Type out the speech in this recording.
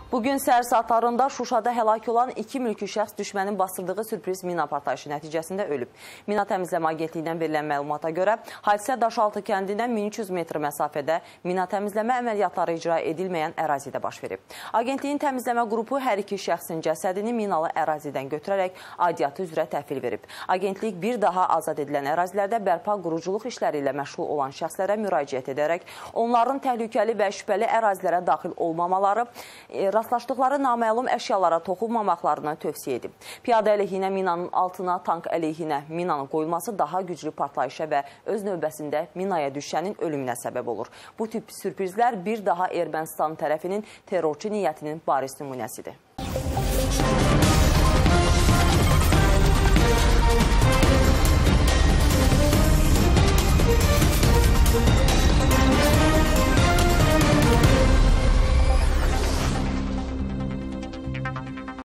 Bugün səhər saatlarında Şuşada həlak olan 2 mülki şəxs düşmənin basdırdığı sürpriz mina partlayışı nəticəsində ölüb. Mina təmizləmə agentliyindən verilən məlumata görə hadisə Daşaltı kəndindən 1300 metr məsafədə mina təmizləmə əməliyyatları icra edilməyən ərazidə baş verib. Agentliyin təmizləmə qrupu hər iki şəxsin cəsədini minalı ərazidən götürərək aidiyyatı üzrə təhvil verib. Agentlik bir daha azad edilən ərazilərdə bərpa quruculuq işləri ilə məşğul olan şəxslərə müraciət edərək onların təhlükəli və şübhəli ərazilərə daxil olmamaları, rastlaşdıqları naməlum əşyalara toxunmamaqlarını tövsiyə edib. Piyada əleyhinə minanın altına, tank əleyhinə minanın qoyulması daha güclü partlayışa və öz növbəsində minaya düşənin ölümünə səbəb olur. Bu tip sürprizlər bir daha Ermənistan tərəfinin terrorçu niyyətinin bariz nümunəsidir.